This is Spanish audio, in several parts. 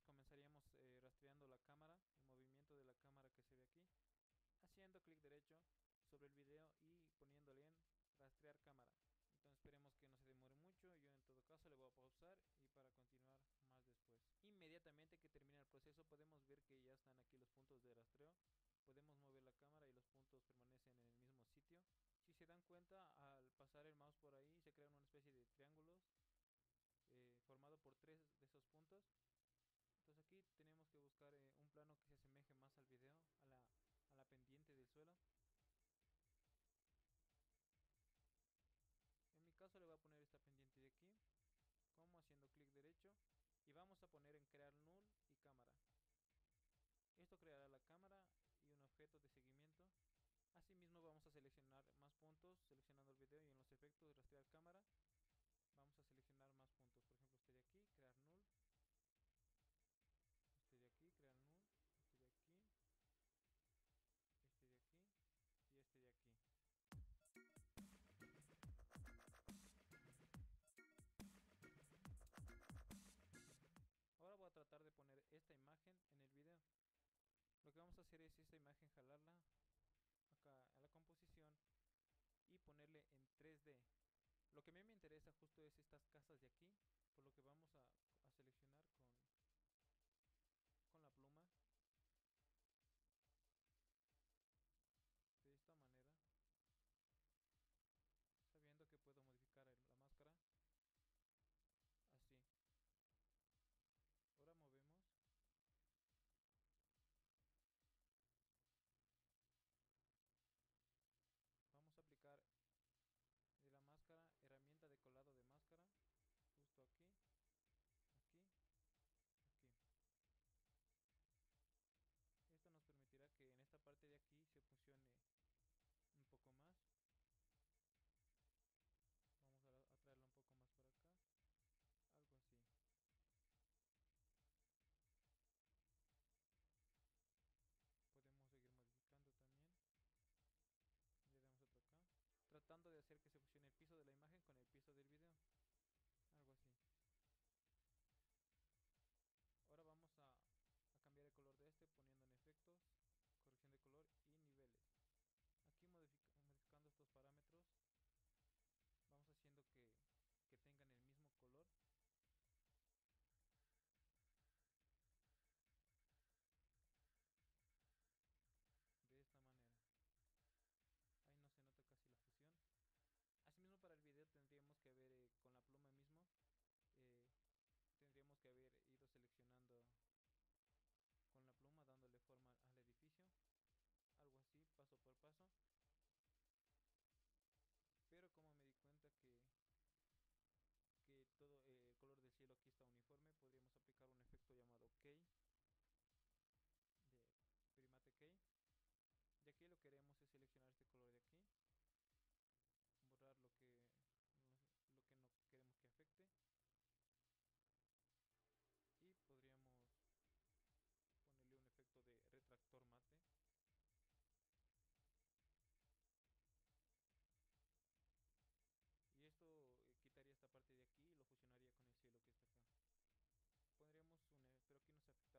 comenzaríamos rastreando la cámara, el movimiento de la cámara que se ve aquí, haciendo clic derecho sobre el video y poniéndole en rastrear cámara. Entonces esperemos que no se demore mucho. Yo en todo caso le voy a pausar y para continuar más después. Inmediatamente que termine el proceso podemos ver que ya están aquí los puntos de rastreo. Podemos mover la cámara y los puntos permanecen en el mismo sitio. Si se dan cuenta, al pasar el mouse por ahí se crean una especie de triángulos formado por tres de esos puntos. Entonces aquí tenemos que buscar un plano que se asemeje más al video, a la pendiente del suelo. En mi caso le voy a poner esta pendiente de aquí, como haciendo clic derecho, y vamos a poner en crear null y cámara. Esto creará la cámara y un objeto de seguimiento. Asimismo vamos a seleccionar más puntos seleccionando el video, y en los efectos de rastrear cámara vamos a seleccionar más puntos. Por ejemplo, este de aquí, crear null, este de aquí, crear null, este de aquí, este de aquí y este de aquí. Ahora voy a tratar de poner esta imagen en el video. Lo que vamos a hacer es esta imagen jalarla acá a la composición y ponerle en 3D. Lo que a mí me interesa justo es estas casas de aquí, por lo que vamos a seleccionar con la pluma de esta manera, sabiendo que puedo modificar la máscara así. Ahora movemos. Vamos a aplicar de la máscara herramienta de colado de máscara justo aquí, aquí, aquí. Esto nos permitirá que en esta parte de aquí se fusione un poco más. Vamos a traerlo un poco más por acá, algo así. Podemos seguir modificando también. Le damos otro acá, tratando de hacer que se fusione el piso de la imagen con el piso del video, algo así. Ahora vamos a cambiar el color de este poniendo en efectos, corrección de color y niveles. Aquí modificando estos parámetros vamos haciendo que tengan el mismo color. De esta manera. Ahí no se nota casi la fusión. Asimismo para el video tendríamos que haber con la pluma mismo, eh, tendríamos que haber ido seleccionando con la pluma dándole forma al edificio, algo así paso por paso. Pero como me di cuenta que todo el color del cielo aquí está uniforme, podríamos aplicar un efecto llamado key, de primate key. Y aquí lo que queremos es seleccionar este color de aquí, borrar lo que no queremos que afecte, y podríamos ponerle un efecto de retractor mate. Y esto quitaría esta parte de aquí y lo fusionaría con el cielo que está acá. Pondríamos pero aquí no se afectará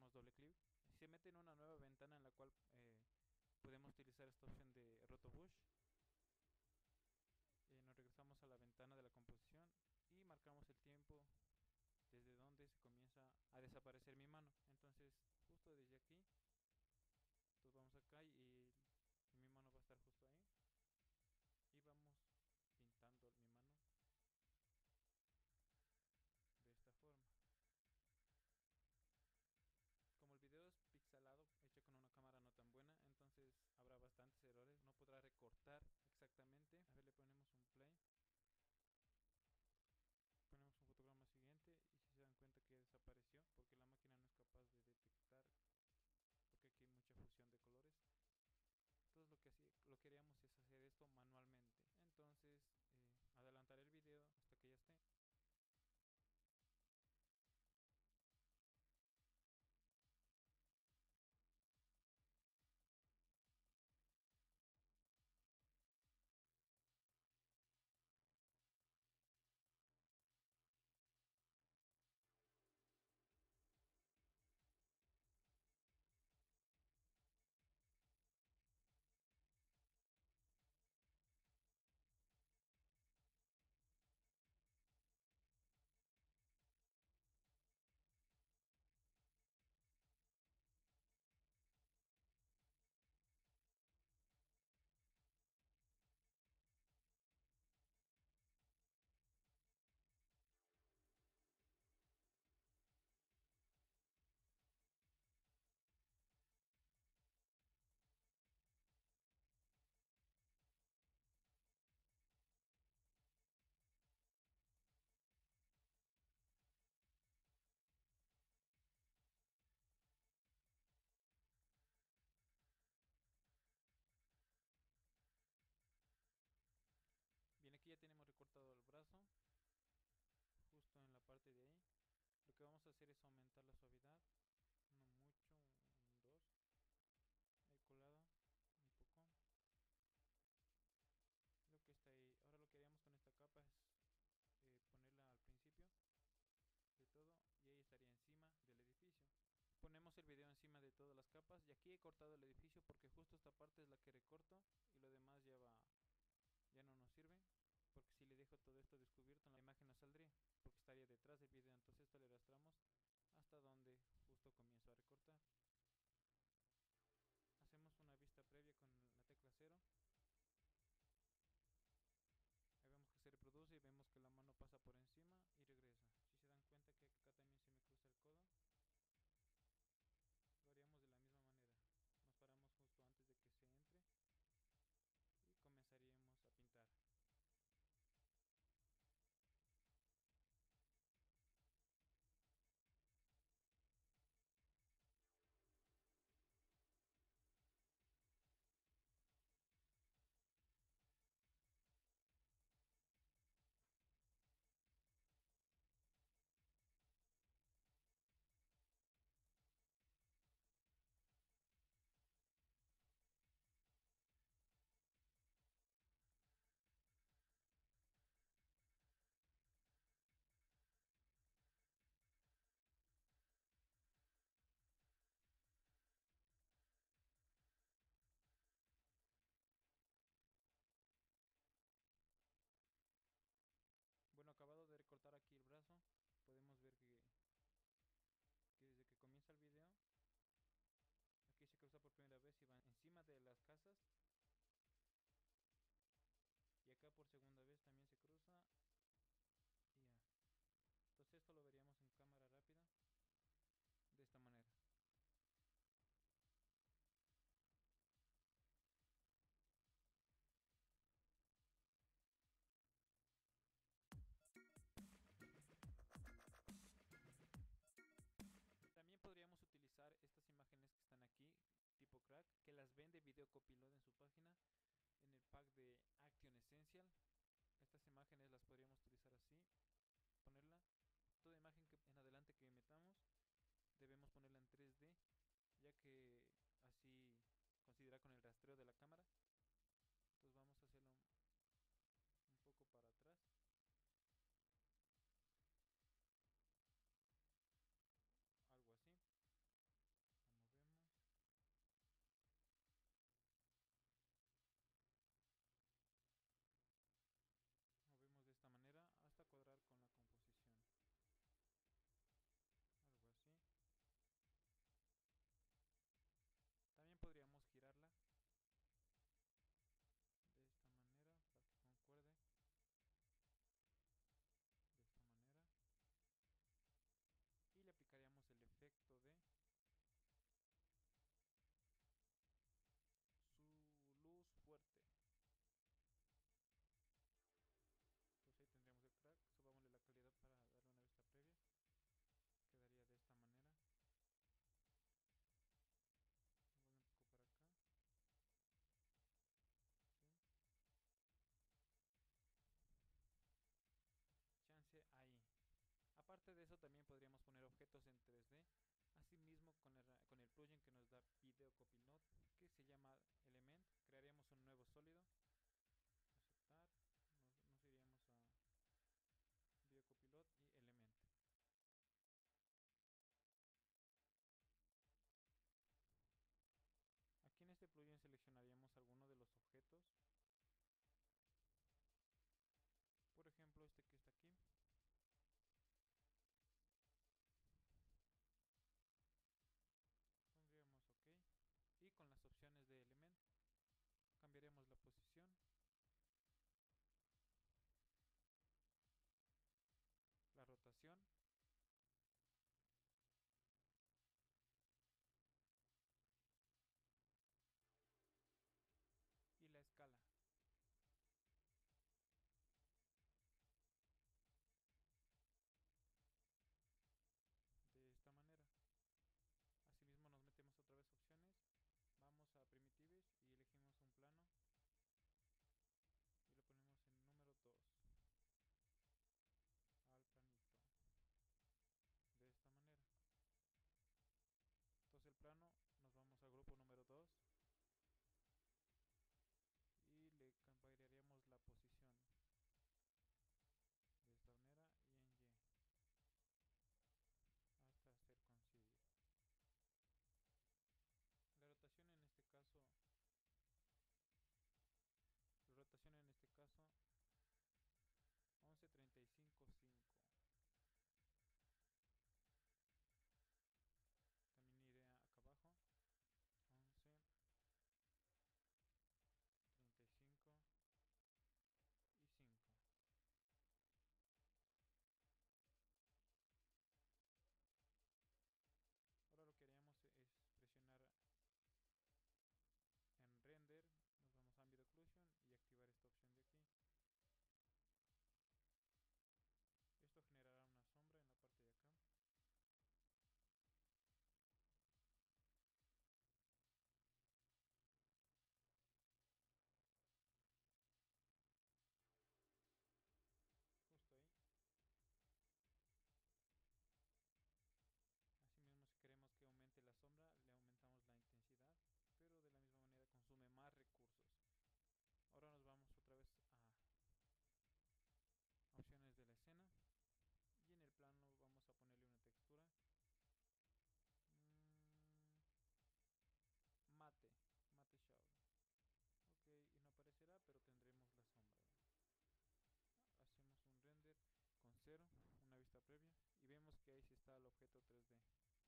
damos doble clic. Se mete en una nueva ventana en la cual podemos utilizar esta opción de Rotobush. Nos regresamos a la ventana de la composición y marcamos el tiempo desde donde se comienza a desaparecer mi mano. Entonces justo desde aquí, entonces vamos acá y mi mano va a estar justo ahí y vamos pintando mi mano de esta forma. Como el video es pixelado, hecho con una cámara no tan buena, entonces habrá bastantes errores, no podrá recortar exactamente. A ver, le ponemos un play, ponemos un fotograma siguiente y si se dan cuenta que desapareció porque la máquina no es capaz de detectar, porque aquí hay mucha fusión de colores. Entonces lo que haríamos es hacer esto manualmente. Entonces adelantar el video hasta que ya esté. Bien, aquí ya tenemos recortado el brazo, justo en la parte de ahí. Lo que vamos a hacer es aumentar la suavidad, no mucho, un 2, ahí colado, un poco. Lo que está ahí. Ahora lo que haríamos con esta capa es ponerla al principio de todo y ahí estaría encima del edificio. Ponemos el video encima de todas las capas y aquí he cortado el edificio porque justo esta parte es la que recorto y lo demás ya no nos sirve, porque si le dejo todo esto descubierto la imagen no saldría porque estaría detrás del video. Entonces esto le arrastramos hasta donde justo comienzo a recortar. Hacemos una vista previa con la tecla 0. Ahí vemos que se reproduce y vemos que la mano pasa por encima y regresa. Si se dan cuenta que acá también se me cruza el codo, lo haríamos de la misma manera. Nos paramos justo antes de que se entre y comenzaríamos a pintar. Bueno, acabado de recortar aquí el brazo, podemos ver que desde que comienza el video, aquí se cruza por primera vez y va encima de las casas. Y acá por segunda vez también se cruza y ya. Entonces esto lo veríamos en cámara rápida de esta manera. También podríamos utilizar estas imágenes que están aquí, tipo crack, que las vende Video Copilot en su página, en el pack de Action Essential. Estas imágenes las podríamos utilizar así, ponerla. Toda imagen que en adelante que metamos, debemos ponerla en 3D, ya que así considera con el rastreo de la cámara. Entonces vamos a hacerlo un poco para atrás. Algo así. también podríamos poner objetos en 3D. Asimismo, con el plugin que nos da Video Copilot, que se llama Element, crearíamos un nuevo sólido. Aceptar. Nos iríamos a Video Copilot y Element. Aquí en este plugin seleccionaríamos alguno de los objetos. Por ejemplo, este que está aquí. Pondríamos OK. Y con las opciones de Element cambiaremos la posición, la rotación y la escala. De esta manera. Asimismo nos metemos otra vez opciones, vamos a Primitives y elegimos un plano y lo ponemos en número 2 al planito. De esta manera. Entonces el plano, nos vamos al grupo número 2 y le cambiaríamos la posición de esta manera y en Y hasta hacer coincidir. La rotación en este caso, la rotación en este caso 11:35:5. También iré acá abajo 11:35:5. Ahora lo que haríamos es presionar en render, nos vamos a ambient occlusion y activar esta opción de aquí. Esto generará una sombra en la parte de acá. Justo ahí. Asimismo, si queremos que aumente la sombra, le aumentamos la intensidad, pero de la misma manera consume más recursos. Ahora nos vamos otra vez a opciones de la escena y en el plano vamos a ponerle una textura mate, mate shadow. Ok, y no aparecerá, pero tendremos la sombra. Hacemos un render con 0, una vista previa, y vemos que ahí sí está el objeto 3D.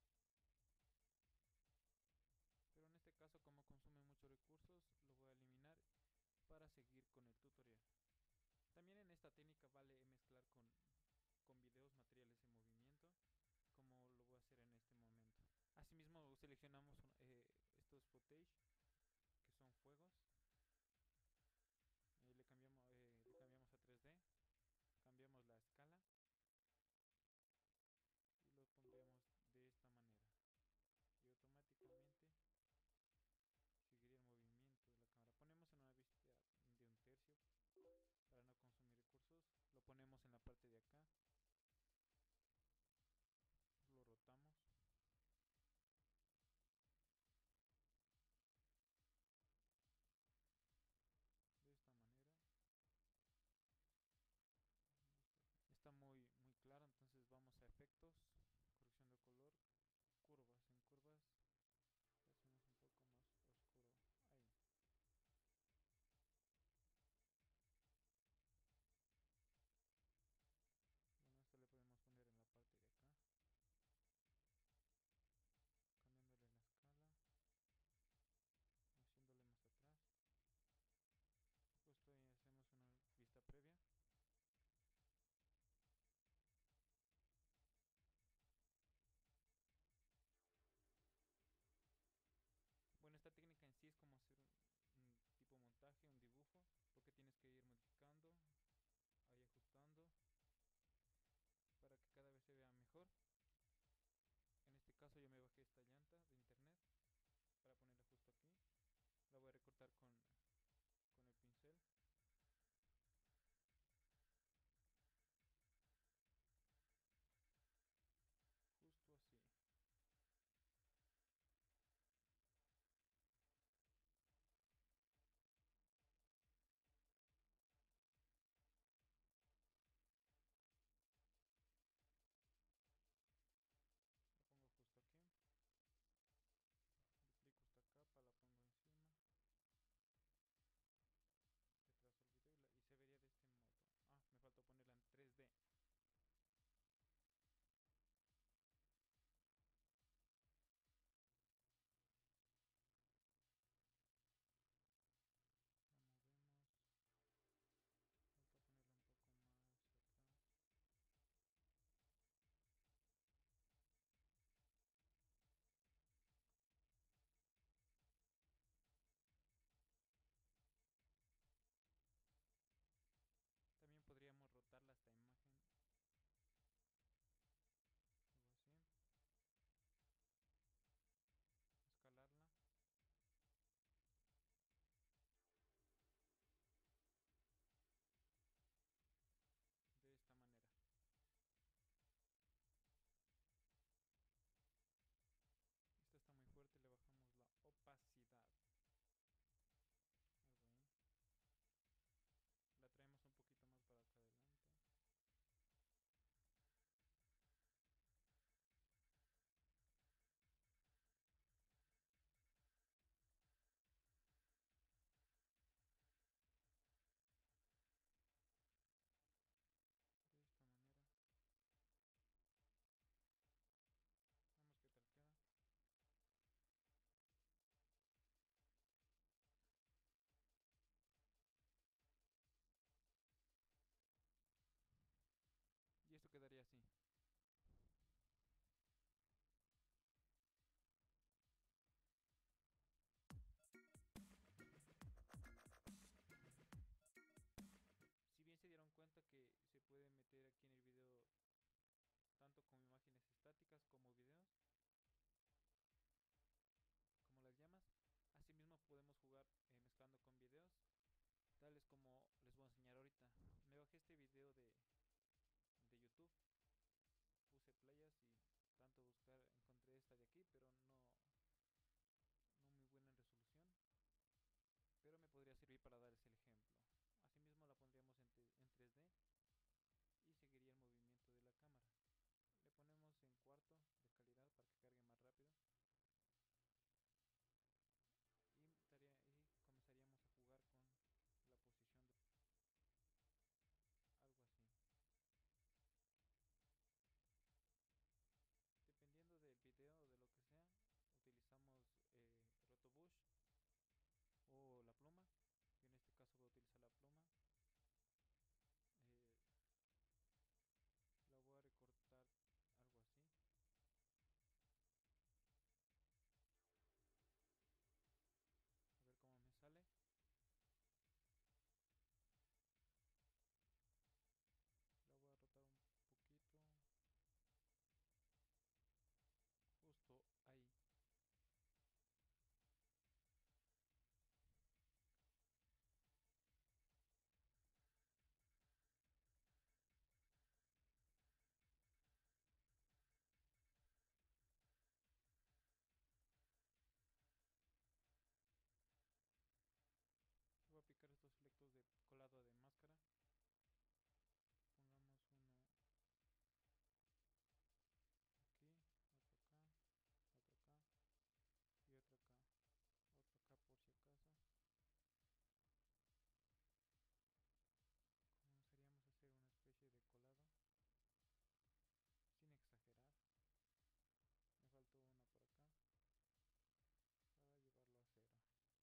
Pero en este caso, como consume muchos recursos, lo voy a eliminar para seguir con el tutorial. También en esta técnica vale mezclar con videos materiales en movimiento, como lo voy a hacer en este momento. Asimismo seleccionamos estos footage, que son fuegos, le cambiamos a 3D, cambiamos la escala y los pondremos de esta manera. Y automáticamente seguiría el movimiento de la cámara. Ponemos en una vista de 1/3 para no consumir recursos. Lo ponemos en la parte de acá. Lo rotamos. De esta manera. Está muy claro, entonces vamos a efectos, corrección de color, curvas. En curvas lo hacemos un poco más oscuro. Ahí. Bueno, esto le podemos poner en la parte de acá, cambiándole la escala, haciéndole más atrás. Justo ahí hacemos una vista previa. Bueno, esta técnica en sí es como hacer un tipo montaje, un dibujo, porque tienes que ir modificando, ahí ajustando, para que cada vez se vea mejor. En este caso yo me bajé esta llanta de internet para ponerla justo aquí. La voy a recortar con el pincel. está. Me bajé este video de YouTube, puse playas y tanto buscar encontré esta de aquí, pero no muy buena en resolución. Pero me podría servir para darles el ejemplo. Asimismo la pondríamos en 3D y seguiría el movimiento de la cámara. Le ponemos en cuarto de calidad para que cargue más rápido y comenzaríamos a jugar con la posición de algo así. Dependiendo del video o de lo que sea, utilizamos Rotobush o la pluma. Yo en este caso voy a utilizar la pluma. Eh, la voy a recortar algo así. A ver cómo me sale. La voy a rotar un poquito. Justo ahí. Voy a aplicar estos efectos de colado de máscara. Pongamos uno aquí, otro acá, otro acá y otro acá. Otro acá por si acaso. Comenzaríamos a hacer una especie de colado sin exagerar. Me faltó una por acá para llevarlo a cero.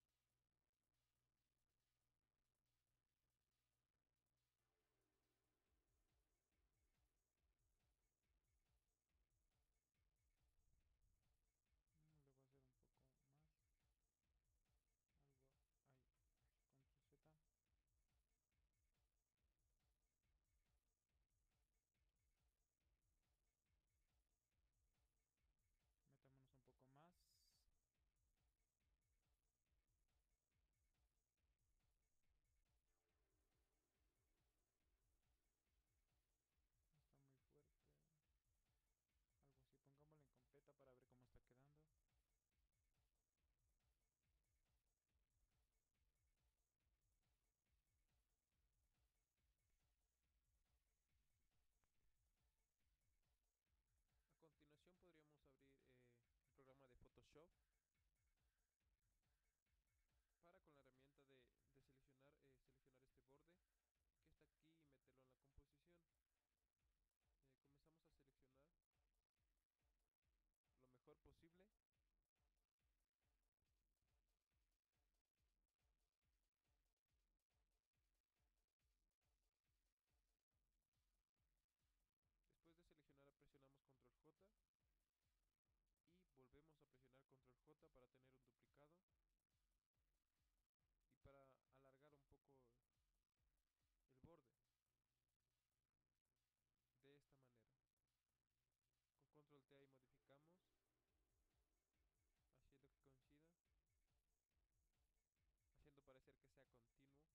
Le voy a hacer un poco más. Algo ahí. Control Z. Metámonos un poco más. Está muy fuerte. Algo así. Pongámosla en completa para ver cómo está quedando. A continuación podríamos abrir el programa de Photoshop para con la herramienta de seleccionar, seleccionar este borde que está aquí y meterlo en la composición. Comenzamos a seleccionar lo mejor posible. Después de seleccionar presionamos control J y volvemos a presionar control J para tener un duplicado y para alargar un poco el borde de esta manera. Con control T ahí modificamos haciendo que coincida, haciendo parecer que sea continuo,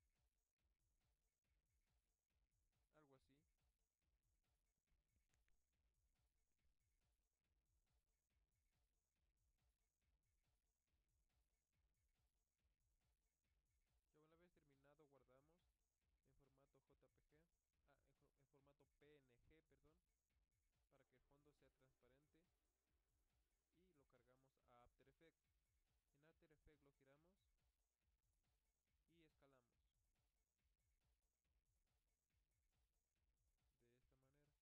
algo así. Ya una vez terminado guardamos en formato JPG, en formato PNG, perdón, para que el fondo sea transparente y lo cargamos a After Effects. En After Effects lo giramos y escalamos de esta manera.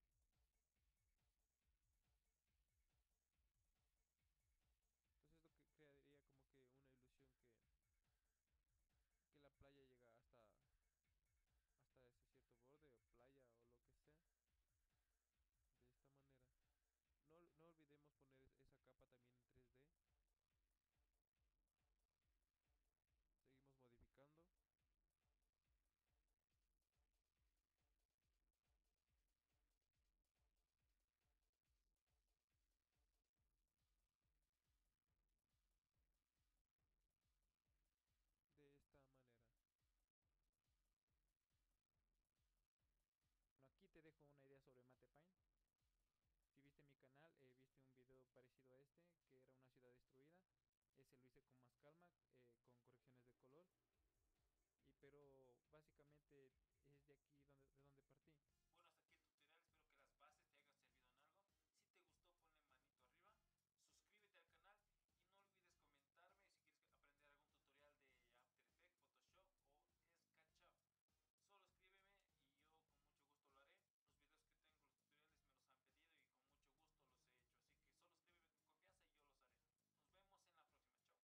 Entonces lo que crearía como que una ilusión que la playa llega hasta ese cierto borde o playa o lo que sea de esta manera. No olvidemos poner esa capa también en 3D básicamente es de aquí de donde partí.